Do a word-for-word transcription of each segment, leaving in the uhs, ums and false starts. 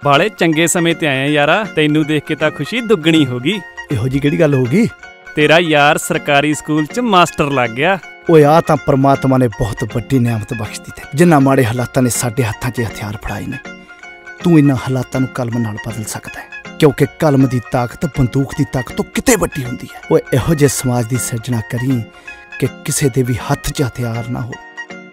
बाले चंगे समय ते आए यारा, तैनू देख के तां खुशी दुगनी होगी। इहो जी किहड़ी गल होगी? तेरा यार सरकारी स्कूल च मास्टर लग गया। ओए आ तां परमात्मा ने बहुत वड्डी नियामत बख्श दी ते जिन्ना माड़े हालातां ने साडे हत्थां 'च हथियार फड़ाए ने, तू इन्हां हालातां नूं कलम नाल बदल सकदा है, क्योंकि कलम दी ताकत बंदूक दी ताकत तो किते वड्डी हुंदी है। ओए इहो जे समाज दी सिरजना करी कि किसे दे भी हत्थ 'च हथियार ना हो,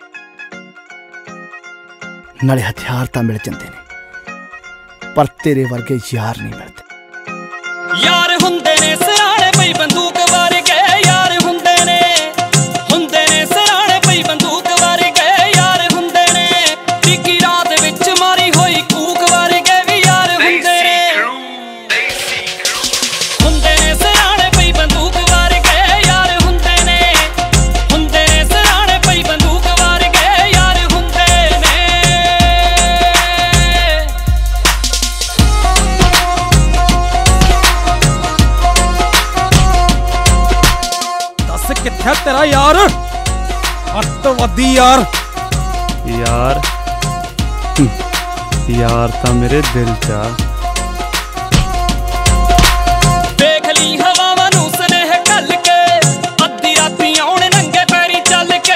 नाले हथियार तां मिल जांदे ने पर तेरे वर्गे यार नहीं मिलते। यार हुंदे ने सराणे पई बंदूक वर्गे, यार हुंदे ने हुंदे ने सराणे पई बंदूक वर्गे, यार हुंदे ने टिकी रात विच मारी होई कूक वर्गे भी यार हुंदे ने। हुंदे ने सराणे पई बंदूक वर्गे, यार हुंदे ने हुंदे ने सराणे पई बंदूक वर्गे, यार हुंदे ने। कित्थे तेरा यार? अत्तवादी यार। यार यार तां मेरे दिल चा। देख ली हवावां नूं स्नेह घल के, अद्धी रातीं आउण नंगे पैरी चल के।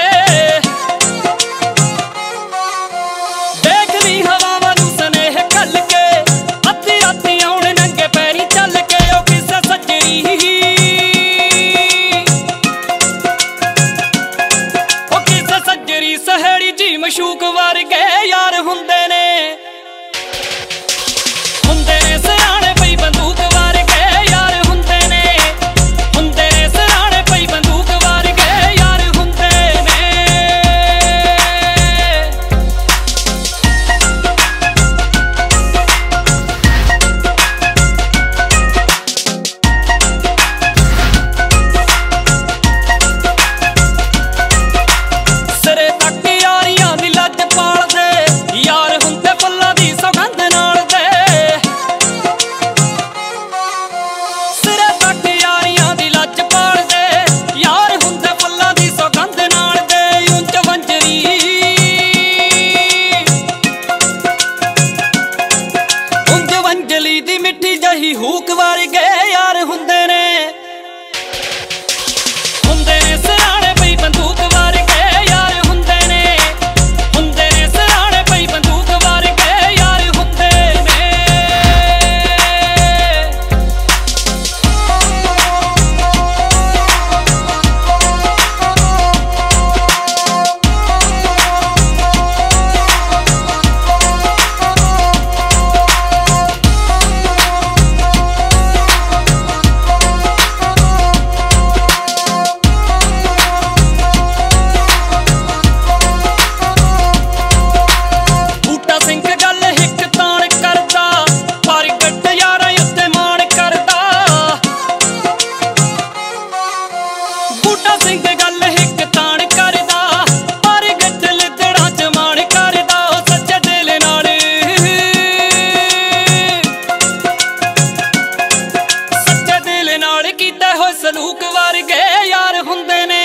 देख ली हवावां नूं स्नेह घल के, अद्धी रातीं आउण नंगे पैरी चल के। ओ किसे सज्जरी सहेड़ी जी मशूक वर्गे यार हुंदे ने। हुंदे ने सराणे पई बंदूक वर्गे, यार हुंदे ने हुंदे ने सराणे पई बंदूक वर्गे, यार हुंदे ने। हुक वर्गे यार हुंदे ने। हुंदे ने सराणे पई बंदूक वर्गे, यार हुंदे ने हुंदे ने सराणे पई बंदूक वर्गे, यार हुंदे ने। सलूक वर्गे यार हुंदे ने।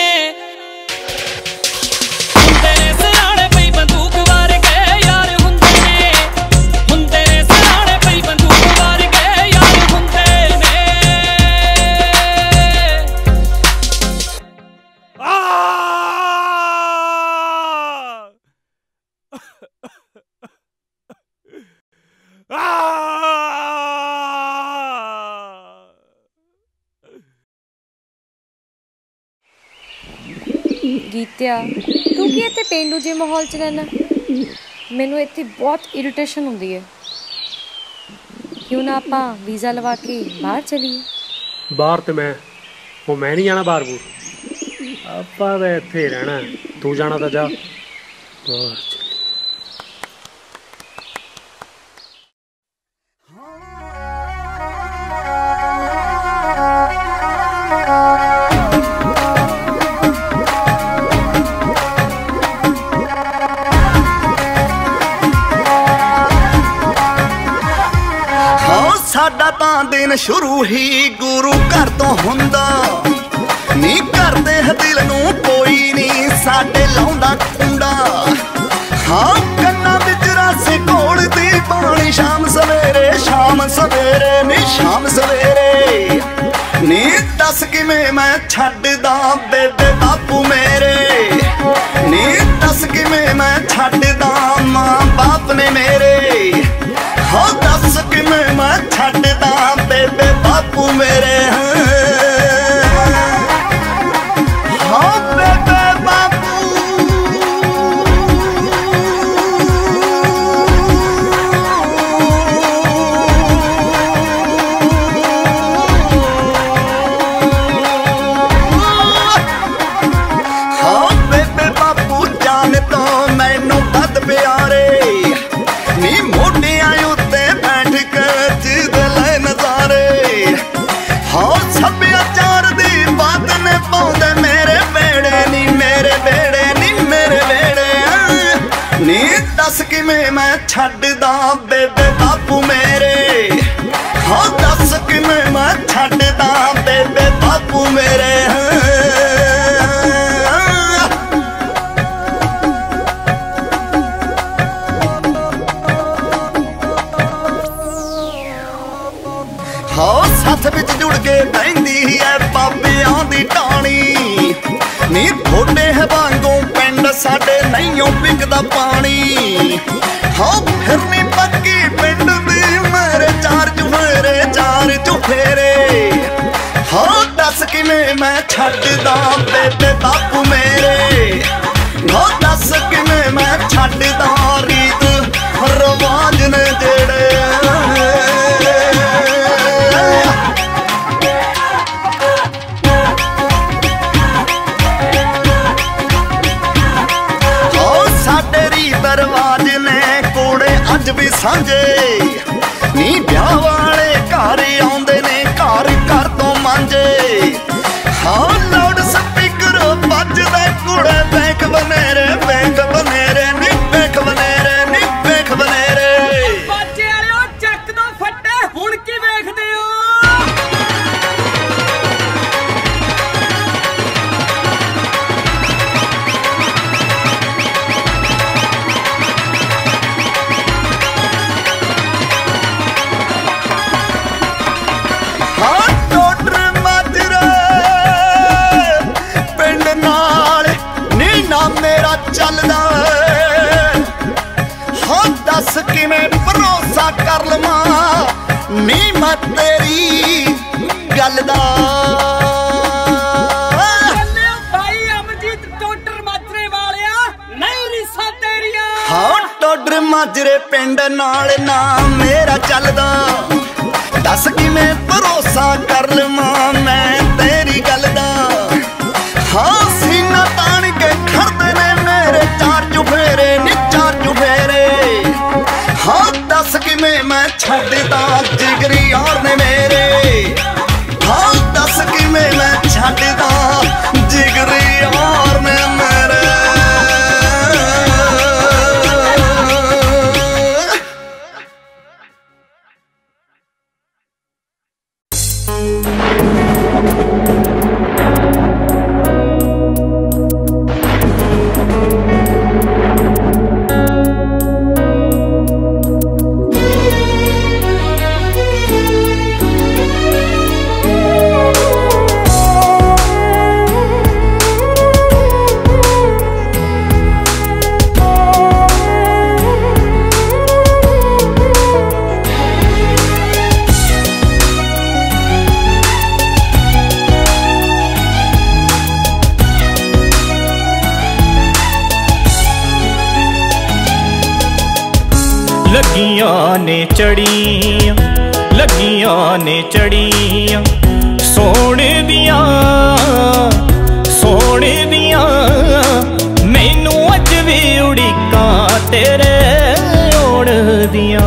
हुंदे ने सराणे पई बंदूक वर्गे, यार हुंदे ने हुंदे ने सराणे पई बंदूक वर्गे, यार हुंदे ने। गीत्या तू की इत्थे पेंडू जे माहौल च रहना? मैनू इत्थे बहुत इरिटेशन होंदी है। क्यों ना आपां वीज़ा लवा के बाहर चलीए? बाहर तो मैं वो मैं नहीं जाना बाहर बूर, आपां तो इत्थे रहना। तू जाना तो जा बाहर। साडा तां दिन शुरू ही गुरु घर तो हुंदा, नी करदे दिल नूं कोई नहीं साडे लाउंदा कुंडा। हाँ कन्ना विच रस घोलदी पानी नी शाम सवेरे शाम सवेरे नी शाम सवेरे नी दस किवें मैं छड्डदा बेबे बापू मेरे नी दस किवें मैं छड्डदा मां बाप ने मेरे हो दस किवें मैं छड्डदा बेबे बापू मेरे हो बेबे दस किवें मैं छड्डदा बेबे बापू मेरे हो दस किवें मैं छड्डदा बेबे बापू मेरे हो सथ विच जुड़ के बहिंदी है बाबियां दी टाणी नी थोड़े है वांगू पिंड साडे नहीं पिकदा पानी हाँ फिरनी पक्की पिंड दी मेरे चार चुफेरे चार चुफेरे हाँ दस किवें मैं छड्डदा बेबे बापू मेरे हाँ दस किवें मैं छड्डदा रीत रवाज ने जेड़े दरवाज ने कोड़े अज भी सांझे नी ब्याह वाले घर आउंदे ने घर घर तो मांझे हाँ लाउड स्पीकर बजदा कुड़े बैंक बनेरे बैंक बनेरे नी बैंक बनेरे नी बैंक बनेरे बाजे वाले चक दो फट्टे हुण की वेखदे हो मेरा चलदा हाँ दस किवें भरोसा कर लवां नी मैं तेरी गल दा भाई अमरजीत टोडर माजरे वालिया नहीं रिसा तेरिया हाँ टोडर माजरे पिंड नाल ना मेरा चलदा दस किवें भरोसा कर लवां मैं तेरी गल दा हाँ सीना तान के खड़दे ने मेरे चार चुफेरे नी चार चुफेरे हाँ दस किवें मैं छड्डदा जिगरी यार ने मेरे हाँ दस किवें मैं छड्डदा जिगरी यार ने मेरे लगियां ने चढ़ियां लगियां ने चढ़ियां सोने दियां सोने दियां मैनू अज भी उड़ीकां तेरे ओड़ दियां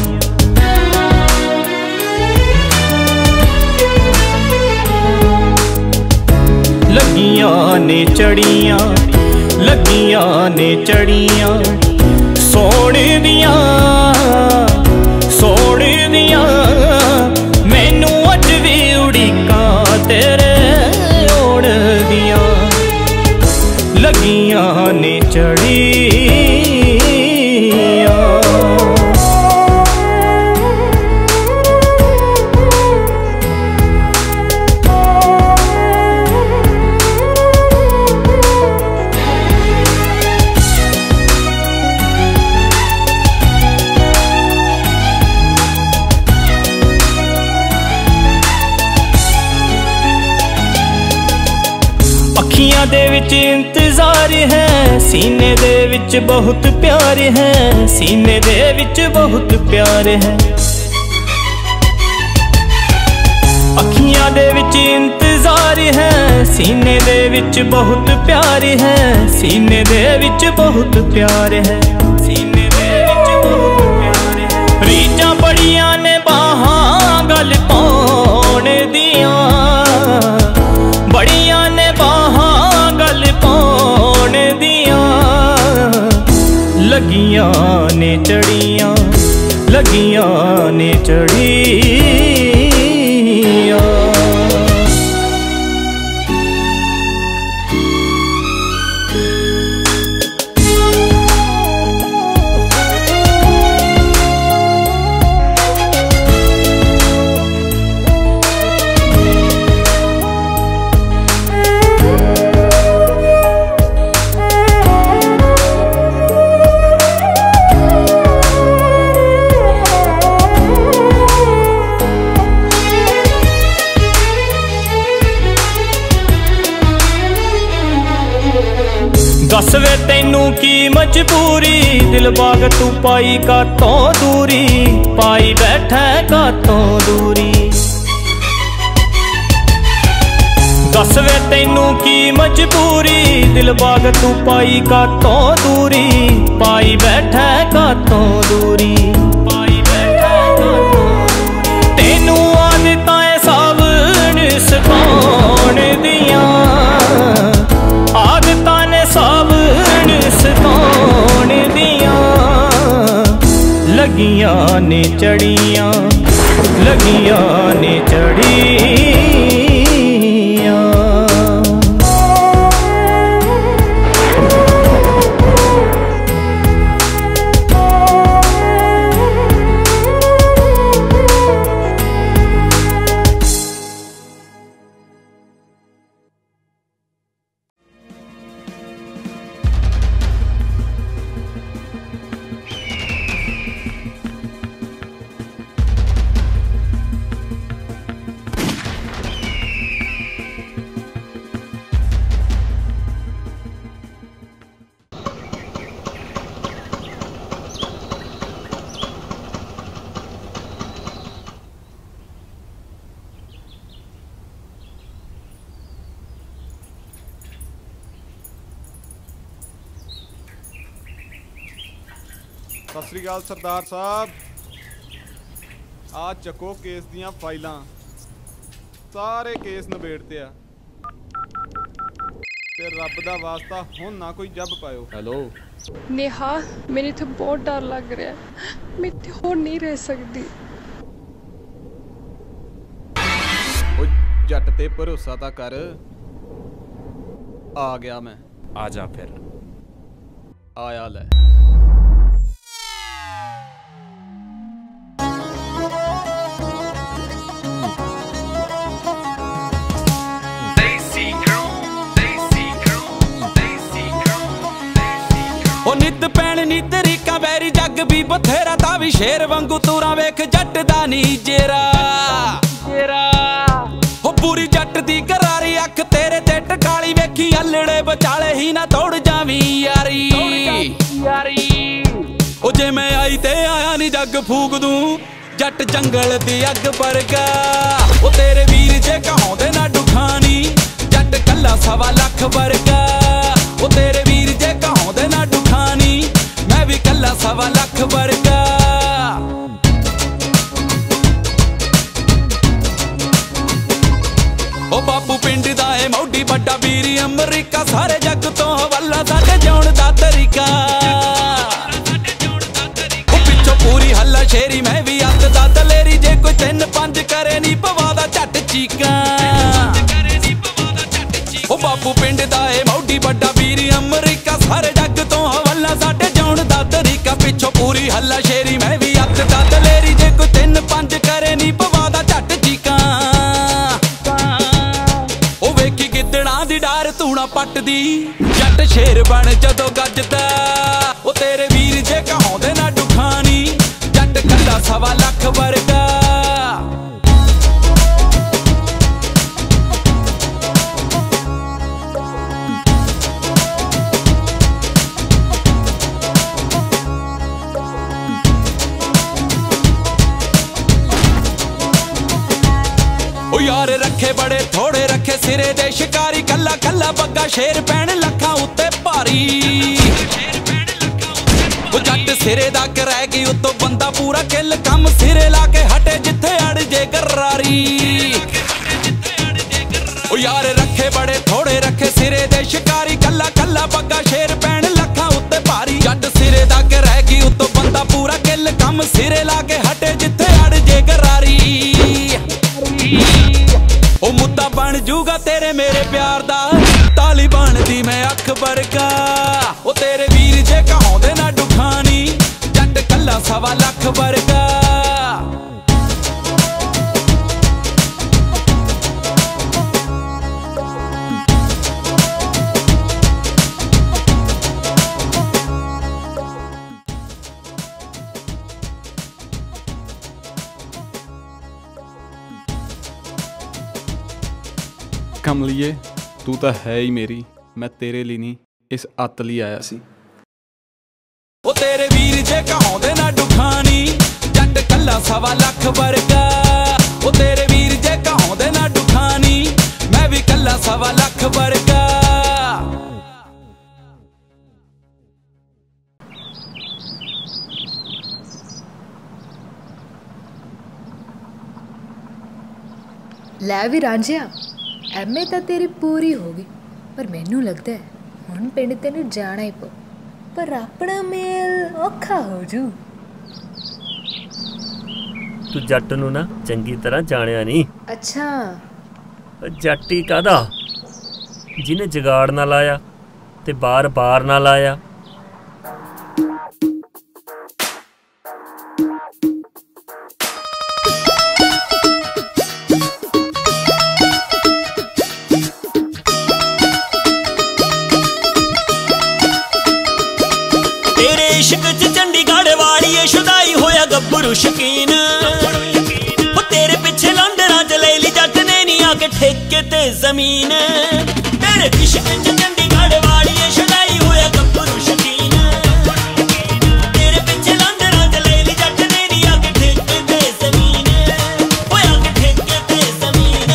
लगियां ने चढ़ियां लगियां ने चढ़ियां सोने दियां सोने दियां मैनू अज भी उड़ीकां तेरे ओड़ दियां लगियां ने चढ़ियां अखियां दे विच इंतजार है, सीने दे विच बहुत प्यार है, सीने दे विच बहुत प्यार है। अखियां दे विच इंतजार है, सीने दे विच बहुत प्यार है, सीने दे विच बहुत प्यार है, सीने दे विच बहुत प्यार है। रीझां बड़ियां ने बाहां गल पाउण दियां, बड़ियां ने बाहां गल पाउण दियां, लगियां ने चढ़ियां, लगियां ने चढ़ियां। दस वे तैनू की मजबूरी, दिल बाग तू पाई कातों दूरी, पाई बैठा कातों दूरी। दस वे तैनू की मजबूरी, दिल बाग तू पाई कातों दूरी, पाई बैठा कातों दूरी, पाई बैठा कातों दूरी। तैनू आदतां सावन सताउण दियां, आदतां ने सावन सताउण दियां, लगियां ने चढ़ियां, लगियां ने चढ़ियां। सत श्री अकाल सरदार साहब, आ चको केस दियां फाइलां, सारे केस नबेड़ते आ ते रब दा वास्ता हुण ना कोई जब पायो। हेलो नेहा, मेरे तो बहुत डर लग रहा है, मैं इत्थे होर नहीं रह सकती। ओ जट ते भरोसा ता कर, आ गया मैं। आ जा फिर। आया ले। नित पैण नी तरीका बैरी जग भी बथेरा, ता भी शेर वांगू तूरा वेख जट दा नी जेरा जेरा। हो पूरी जट दी करारी अख तेरे ते टकाली, वेखी अल्लड़े बचाले ही ना तोड़ जावी यारी यारी। ओ जे मैं आई ते आया नी जग फूक दूं, जट जंगल दी अग वर्गा। ओ तेरे वीर जे कहाउंदे ना दुखानी, जट कल्ला सवा लख वर्गा। ओ तेरे वीर जे कहाउंदे ना दुखानी, मैं भी कल्ला सवा लख वर्गा। ओ बापू पिंड दा है मौडी बड़ा वीर अमरीका, सारे जग तो हवाला साडे जिउण दा तरीका। ओ पिछो पूरी हल्ला शेरी, मैं भी अत दा दलेरी, जे कोई तीन पंज करे नी पवादा झट चीका। ओ बापू पिंड दा है मौडी बड़ा वीर अमरीका, सारे जग तो हवाला साडे जिउण दा तरीका। पिछो पूरी हल्ला शेरी, मैं भी अत दा दलेरी, जे कोई तीन पंज करे नी पवादा झट चीका। ओ वेखी गिद्दड़ां दी डार तूणा पटदी, जट शेर बन जदों गजदा। ओ तेरे वीर जे कहाउंदे ना दुखानी, जट कल्ला सवा लख वर्गा। यार रखे बड़े थोड़े रखे सिरे दे शिकारी कला कला बग्गा शेर पैण लखां उत्ते भारी जट सिरे दा रह गई उतो बंदा पूरा किल कम सिरे ला के हटे जिथे अड़ जे गरारी ओ यार रखे बड़े थोड़े रखे सिरे दे शिकारी कला कला बग्गा शेर पैण लखां उत्ते भारी जट सिरे दा रह गई उतो बंदा पूरा किल कम सिरे ला के हटे जिथे अड़ जे गरारी ओ मुद्दा बन जूगा तेरे मेरे प्यार दा तालिबान दी मैं अकबर का ओ तेरे वीर जे कहाउंदे ना दुखानी जट कला सवा लख वर्गा कमलिए तू तो है ही मेरी, मैं तेरे लिए नहीं इस अत ਲਈ आया सी। ओ तेरे वीर जे कहाउंदे ना दुखानी जट कला सवा लख वर्गा ओ तेरे वीर जे कहाउंदे ना दुखानी मैं भी कला सवा लख वर्गा लै भी रांझिया एम ए तो तेरी पूरी हो गई पर मैनू लगता है हुण पिंड तेनू जाना ही पो पर अपना मेल औखा हो जू। तू जट नू ना चंगी तरह जानिया नहीं। अच्छा जट ही कादा जिन्हें जगाड़ ना लाया ते बार बार ना लाया। गब्बरू शकीन तेरे पिछे लंडना च ले ली जट ने नी आके ठेके ते जमीन तेरे इश्क च चंडीगढ़ वाली छड़ाई होया गब्बरू शकीन तेरे पिछे लंडना च ले ली जट ने नी आके ठेके ते जमीन होया के ठेके ते जमीन।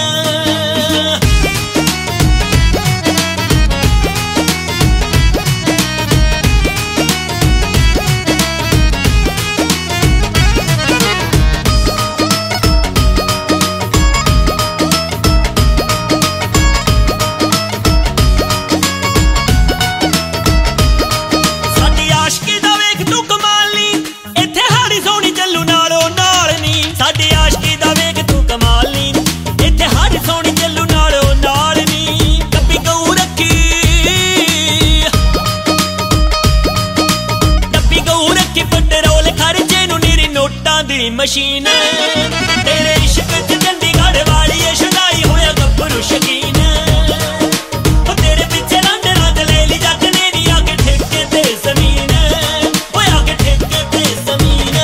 मशीन तेरे इश्क च चंडीगढ़ वाली छड़ाई होया गब्बरू शकीन तेरे पिछे लंडना च ले ली जट ने नी आके ठेके ते जमीन होया के ठेके ते जमीन।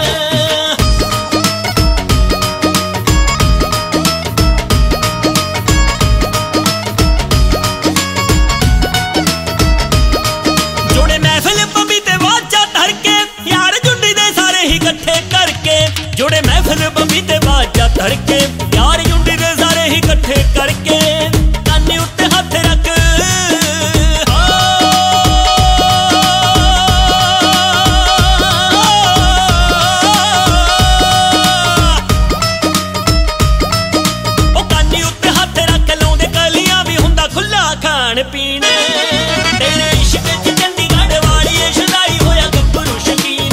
जोड़े महफिल पबी ते वाजा धर के यार जुंडी दे सारे ही इकट्ठे करके जोड़े महफिल बबी ते बाजा धड़के यार जुंडी दे सारे ही इकट्ठे करके कानी उत्ते हाथ रख ओ कानी उत्ते हाथ रख लाउंदे कलियां भी हुंदा खुला खाण पीण तेरे इश्क च चंडीगढ़ वाली छड़ाई होया गब्बरू शकीन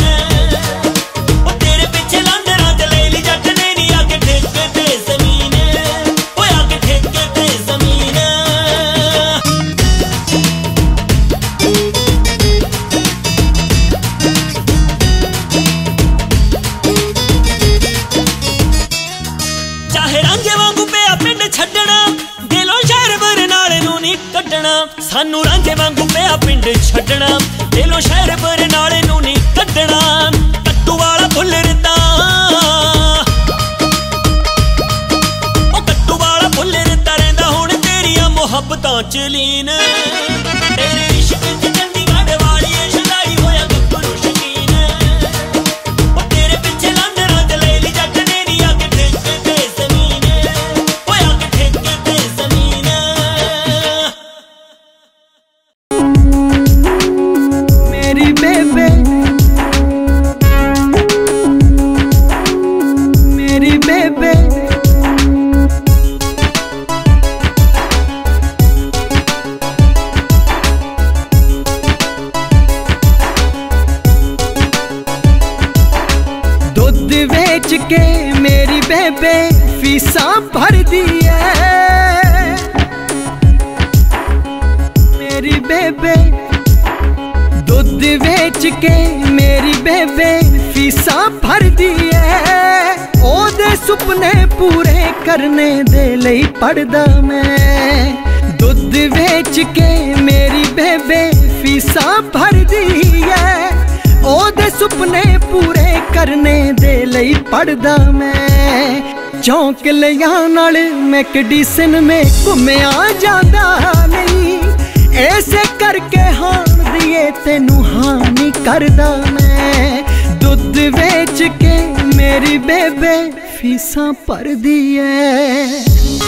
सानू रांझे वांगू पिया पिंड छड्डना दिलों शहर बरनाले नू नी कड्डना कट्टू वाला फुल रिदा ओ कट्टू वाला फुल रिदा रहिंदा हुण तेरियां मुहब्बतां च लीन तेरे इश्क च चंडीगढ़ वाली छड़ाई होया गब्बरू शकीन ओ तेरे पिछे लंडना च ले ली जट ने नी आके ठेके ते जमीन होया फीसा भर दी है मेरी बेबे। दुध बेच के मेरी बेबे फीसा भर दी है ओदे सुपने पूरे करने दे लई पढ़दा मैं। दुध बेच के मेरी बेबे फीसा भर दी है ओदे सुपने पूरे करने दे लई पढ़दा मैं। चौंक लिया नाल मैकडिसन में घुम्या जांदा नहीं ऐसे करके हान दिए तेनू हानि करदा मैं। दुध बेच के मेरी बेबे फीसा भर दी है।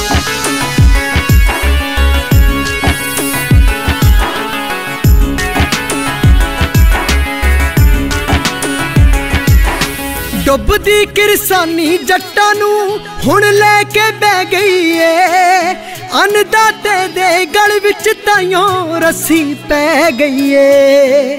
डुबदी किरसानी जट्टां नू हुण लैके बह गई है अन्नदाते दे गल विच ताइयों रस्सी पै गई है।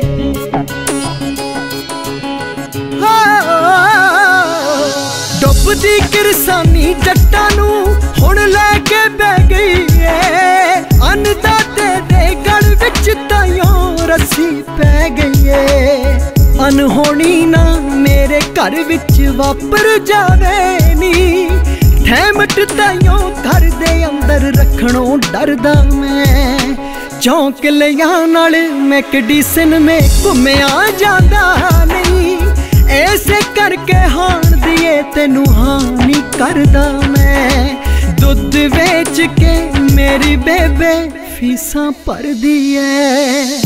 डुबदी किरसानी जट्टां नू हुण लैके बह गई है अन्नदाते दे गल विच ताइयों रस्सी पै गई है। अनहोनी ना मेरे घर विच वापर जावे नी ठहमट ताइयों घर दे अंदर रखणों डरदा मैं। चौंक लिया नाल मैकडिसन में घुम्या जांदा नहीं ऐसे करके हान दिए तेनू हानि करदा मैं। दुध बेच के मेरी बेबे फीसा भर दी है।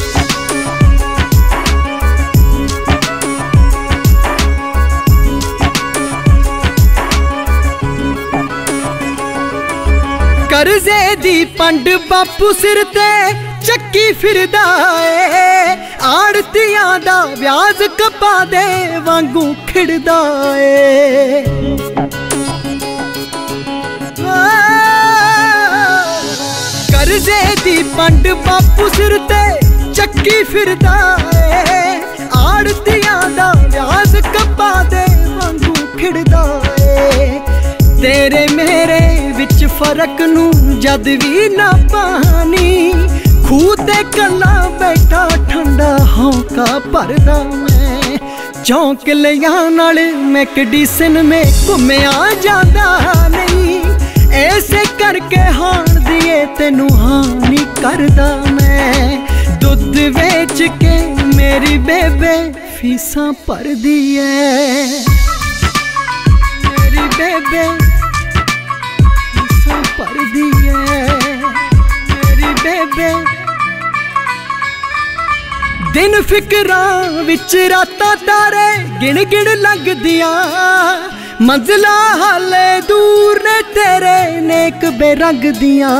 करजे दी पंड बापू सिर ते चक्की फिरदा ए आड़तियां दा व्याज कपा दे वांगू खिड़दा ए। करजे दी पंड बापू सिर ते चक्की फिरदा ए आड़तियां दा व्याज कपा दे वांगू खिड़दा ए। तेरे मेरे विच फर्क नू जद भी ना पानी खूह ते कला बैठा ठंडा हौका भरदा मैं। चौंक लिया नाल मैकडिसन में घुम्या जांदा नहीं ऐसे करके हान दिए तेनू हानि करदा मैं। दुध बेच के मेरी बेबे फीसा भर दी है मेरी बेबे भर दी है मेरी बेबे। दिन फिकरां विच रातां तारे गिण गिण लगदियां मंजिलां हाले दूर ने तेरे नेक बेरंग दियां।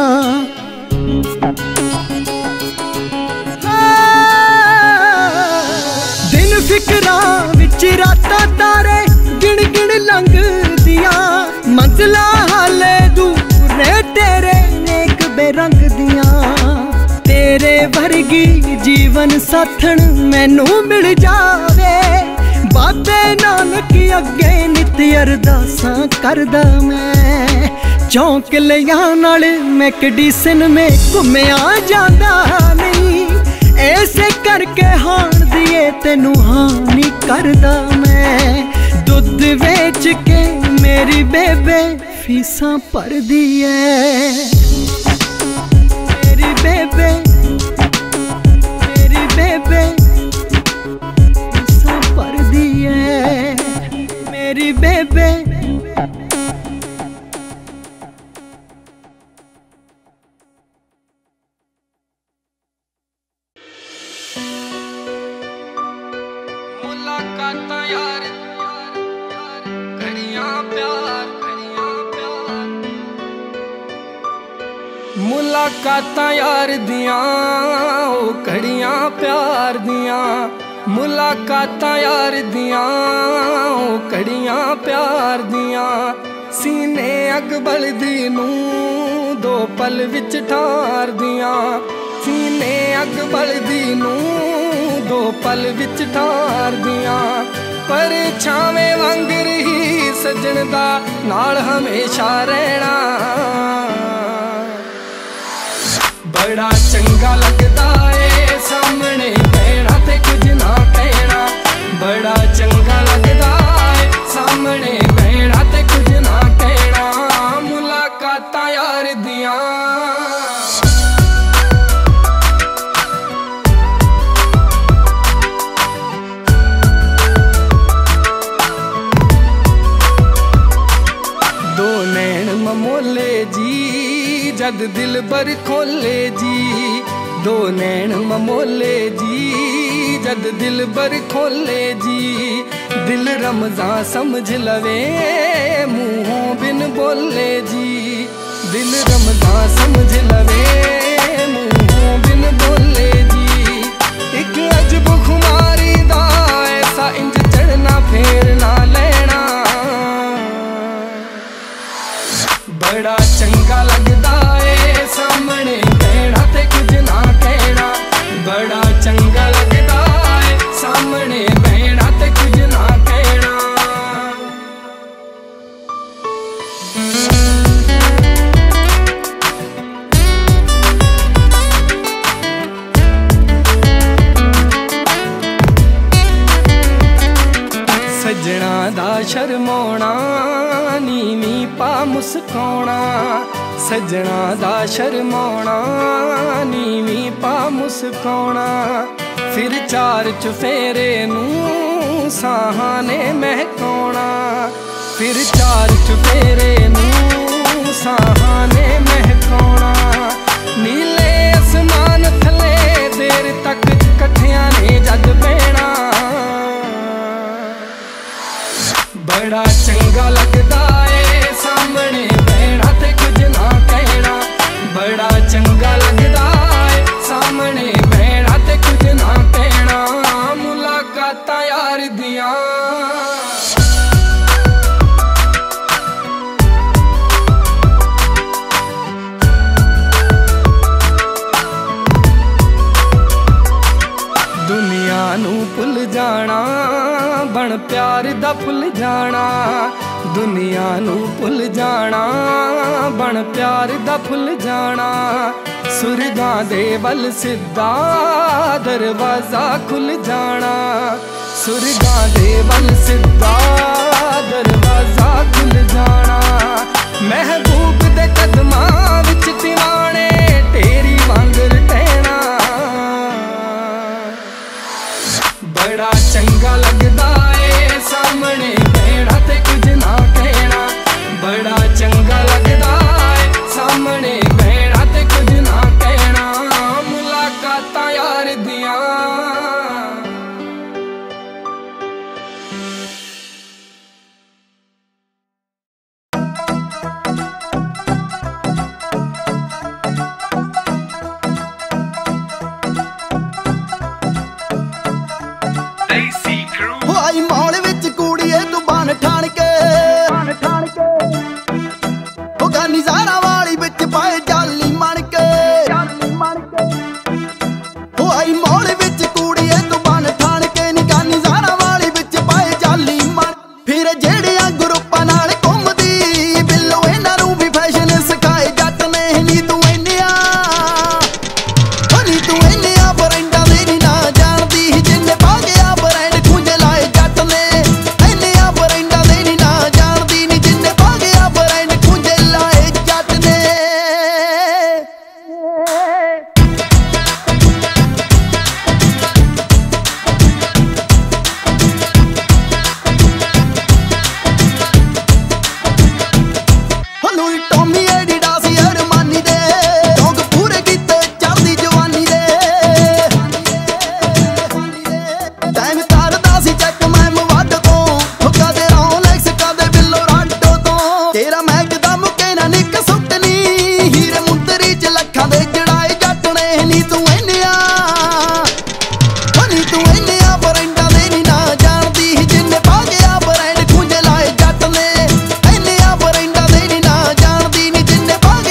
दिन फिकरां विच रातां तारे गिण गिण लंघदियां मंजिलां हाले दूर तेरे नेक बेरंग दियां। तेरे वर्गी जीवन साथन मैनू मिल जावे बाबे नानक अगे नित अरदासां करदा मैं। चौंक लिया नाल मैकडिसन में घुम्या जांदा नहीं ऐसे करके हान दिए तेनू हानि करदा मैं। दुध बेच के मेरी बेबे फीसा भर दी है मेरी बेबे मेरी बेबे फीसा भर दी है मेरी बेबे। मुलाकातां यार घड़ियां प्यार मुलाकातां यार दियां ओ घड़ियां प्यार दियां मुलाकातां यार दियां ओ घड़ियां प्यार दियां। सीने अग बलदी नूं दो पल विच ठार दियां सीने अग बलदी नूं दो पल विच ठार दियां। परछावें वांगर ही सजन दा नाल हमेशा रहना। बड़ा चंगा लगदा ए सामने कहना ते कुछ ना कहना। बड़ा चंगा लगदा ए सामने कहना ते कुछ ना कहना। मुलाकातां यार दियां मोले जी जद दिल बर खोले जी। दो नैन ममोले जी जद दिल बर खोले जी। दिल रमजान समझ लवे मुँहों बिन बोले जी। दिल रमजान समझ लवे मुँहों बिन बोले जी। एक अजब खुमारी दा ऐसा इंज चढ़ना फेर ना लेना। बड़ा चंगा लगदा ए सामने कहना ते कुछ ना कहना। बड़ा चंगा लगदा ए सामने कहना ते कुछ ना कहना। सजना दा शर्माउणा नीवी पा मुस्काउणा। सजना दा शर्माउणा नीवी पा मुस्काउणा। फिर चार चुफेरे नूं साहां ने महकाउणा। फिर चार चुफेरे नूं साहां ने महकाउणा। नीले आसमान थले देर तक कट्ठियां ने जद बहना। बड़ा चंगा लगदा ए सामने कहना ते कुछ ना कहना। बड़ा चंगा लगदा ए सामने कहना ते कुछ ना कहना। मुलाकातां यार दियां दुनिया नू भुल जाना बन प्यार दा फुल जाना। दुनिया नू भुल जाना बन प्यार दा फुल जाना। सुरगां दे वल सिद्धा दरवाजा खुल जाना। सुरगां दे वल सिद्धा दरवाजा खुल जाना। महबूब दे कदमां विच दीवाने तेरी वांगर टहना। बड़ा चंगा लगदा ए सामने कहना ते कुछ ना कहना। बड़ा चंगा लगदा ए सामने कहना ते कुछ ना कहना। मुलाकातां यार दियां आई मौल विच कूड़िए तू बन ठाण के। ओ गानी ज़ारा वाली विच पाए जाली मन के। ओ आई मौल विच कूड़िए तू बन ठाण के। नी गानी ज़ारा वाली विच पाए जाली मन। फिर जेड़ियां ग्रुपां नाल घुमदी बिल्लो इन्हां नूं भी फैशन सिखाए जट ने। नी तू इन्निया नी तू इन्निया ब्रांडां दे नी ना जानदी। जिन्ने पा गया ब्रांड खुंजे लाए जट ने। इन्निया ब्रांडां दे नी ना जानदी। नी जिन्ने पा गया ब्रांड खुंजे लाए जट ने। लुई टॉमी एडिडास अरमानी दे शौक पूरे कीते चढ़दी जवानी दे। टाइम तारदा सी चैक मैं मवाद तो कदे रोलेक्स कदे बिल्लो राडो तो। तेरा मैग दा मुके ना निक सुटनी हीरे मुंदरी च लखां दे जड़ाए जट ने। नी तू इन्निया नी तू इन्निया ब्रांडां दे नी ना जानदी। जिन्ने पा गया ब्रांड खुंजे लाए जट ने। इन्निया ब्रांडां दे नी ना जानदी। नी जिन्ने पा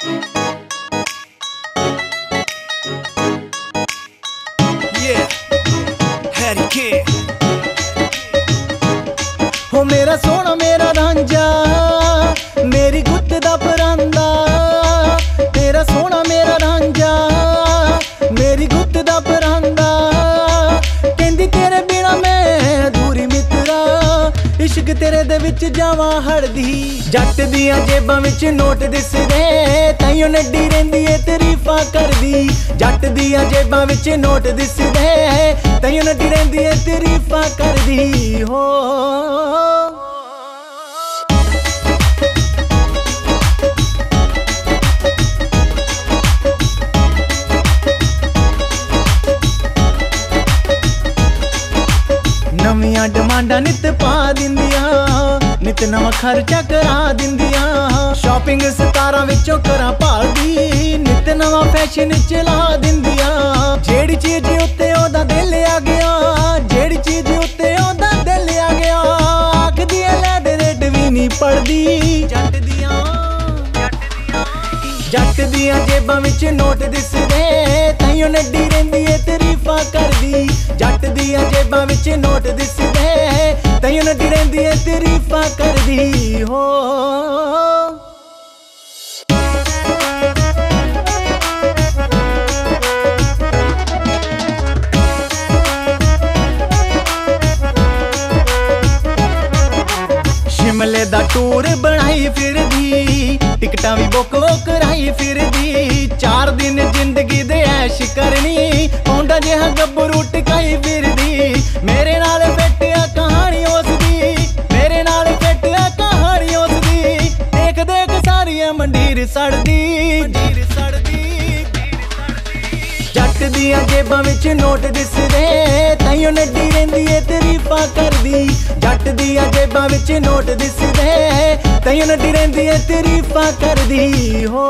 हो मेरा सोना मेरा रांझा मेरी गुत्त दा परांदा, तेरा सोना मेरा रांझा मेरी गुत्त दा परांदा, कहंदी तेरे बिना मैं अधूरी मित्रा, इश्क तेरे दे विच जावां हड़दी। जट दियां जेबां विच नोट दिसदे ताइयों नड्डी रहिंदी ए तरीफां करदी। जट दियां जेबां विच नोट दिसदे ताइयों नड्डी रहिंदी ए तरीफां करदी। हो नवियां डिमांडां नित पा दिंदियां, नित नवां खर्चा करा दिंदियां, शॉपिंग सतारां विचों करा भालदी, नित नवां फैशन चला दिंदियां। जेड़ी चीज उत्ते ओदा दिल आ गया, जेड़ी चीज उत्ते ओदा दिल आ गया, आखदी ऐ लै दे रेट भी नहीं पड़दी। जट दियां जट दियां जेबां विच नोट दिसदे ताइयों नड्डी रहिंदी ए तरीफां करदी। जट दियां जेबां विच नोट दिसदे ताइयों नड्डी रहिंदी ए तरीफां करदी। हो शिमले दा टूर बनाई फिरदी, टिकटां भी बुक कराई फिरदी, चार दिन जिंदगी दे ऐश करनी, पौंडा जिहा गब्बरू टकाई फिरदी। मेरे नाल फिटिया कहानी उसदी, मेरे नाल फिटिया कहानी उसदी, देख देख सारियां मंडीर सड़दी। जट दियां जेबां विच नोट दिसदे ताइयों नड्डी रहिंदी ए तरीफां करदी। जट दियां जेबां विच नोट दिसदे ताइयों नड्डी रहिंदी ए तरीफां करदी। हो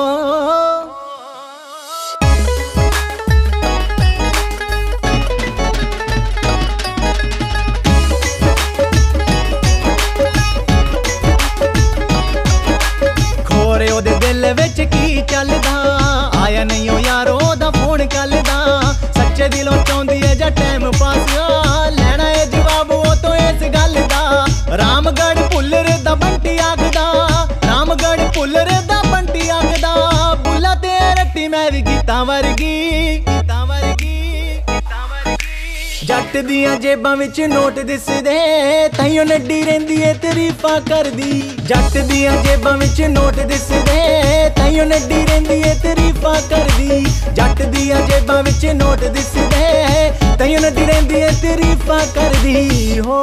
खोरे ओदे दिल विच की चलदा, आया नहीं ओ यारो दा फोन कलदा, सच्चे दिलों चाहुंदी है जा टाइम पास, लैना है जवाब वो तो इस गल दा। रामगढ़ पुलर दा बंटी आखदा, रामगढ़ पुलर दा बंटी आखदा, बुला ते रट्टी मैं भी गीतां वर्गी। जट दियां जेबां विच नोट दिसदे ताइयों नड्डी रहिंदी ए तरीफां करदी। जट दियां जेबां विच नोट दिसदे ताइयों नड्डी रहिंदी ए तरीफां करदी। जट दियां जेबां विच नोट दिसदे ताइयों नड्डी रहिंदी ए तरीफां करदी। हो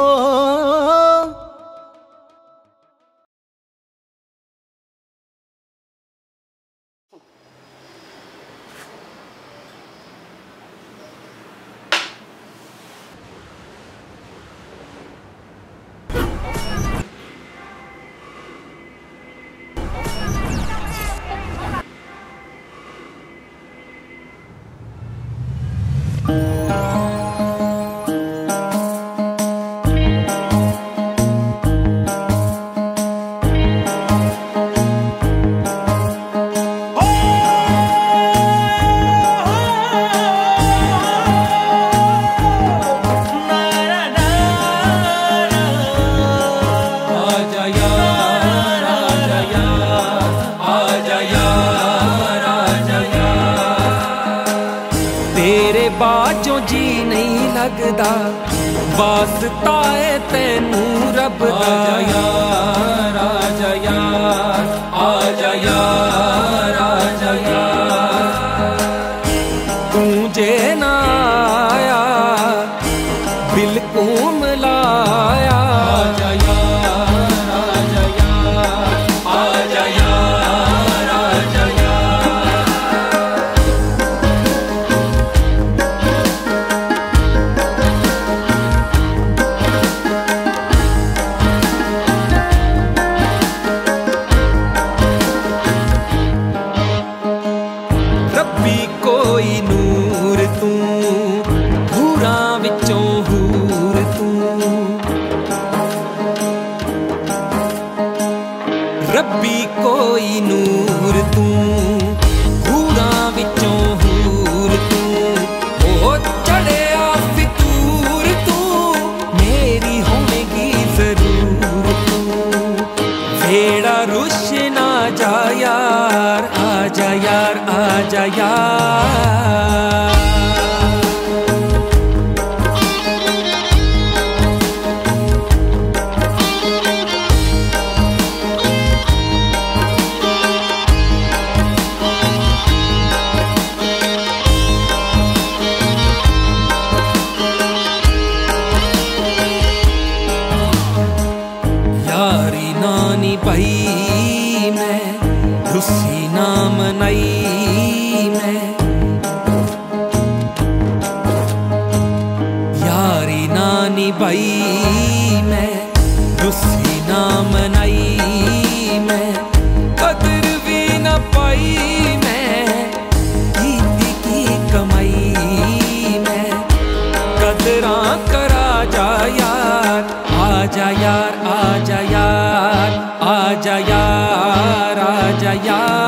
बाजों जी नहीं लगदा, वास्ता है तेनू रब दा। आजा यार आजा यार आजा यार आजा यार, तू जे ना आया बिल्कुल मिलाया। आजा यार आजा यार आजा यार आजा यार। रब्बी कोई नूर तू हूरां विचों हूर तू ओ चढ़िया फितूर तू मेरी होवेगी जरूर तू वेड़ा रुश ना जा यार आजा यार आजा यार भाई मैं रुसी ना मनाई मैं यारी नानी भाई मैं रुसी ना मनाई मैं कदर भी न पाई मैं कीती की कमाई मैं कदरा करा जा यार आजा यार आजा यार आजा यार आजा यार